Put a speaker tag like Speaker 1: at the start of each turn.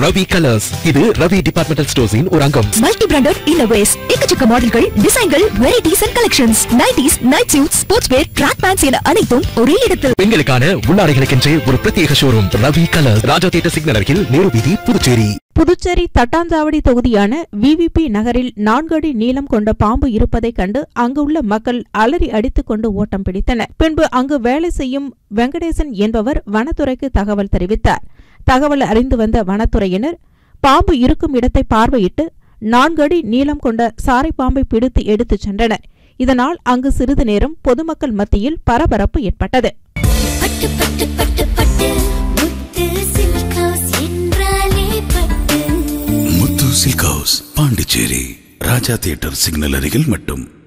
Speaker 1: Ravi colours. இது Ravi departmental ஸ்டோர்ஸின் ஒரு அங்கம்.
Speaker 2: மல்டி பிராண்டட் இன்னோவேஸ், எக்கச்சக்க மாடல்கள், டிசைன்கள், varieties and collections, nighties, night suits, sports wear, track pants என அனைத்தும் ஒரே இடத்தில்.
Speaker 1: பெண்களுக்கான உள்ளாடைகளுக்கென்றே ஒரு பிரத்யேக showroom Ravi colours. Raja theatre signal அருகில், நேரு வீதி, புதுச்சேரி.
Speaker 3: புதுச்சேரி தட்டாஞ்சாவடி தொகுதியான விவிபி நகரில் 4 அடி நீளம் கொண்ட பாம்பு இருப்பதைக் கண்டு அங்குள்ள மக்கள் அலறி அடித்துக் கொண்டு ஓட்டம் பிடித்தனர். பின்பு அங்கு வேலை செய்யும் வெங்கடேசன் என்பவர் வனத்துறைக்கு தகவல் தெரிவித்தார். தகவல் அறிந்து வந்த வனத்துறையினர் பாம்பு இருக்கும் இடத்தை பார்வையிட்டு 4 அடி நீளம் கொண்ட சாரை பாம்பை பிடித்து எடுத்துச் சென்றனர். இதனால் அங்கு சிறிது நேரம் பொதுமக்கள் மத்தியில் பரபரப்பு ஏற்பட்டது.
Speaker 4: Silk house, Pondicherry, Raja theatre signal அருகில் மட்டும்.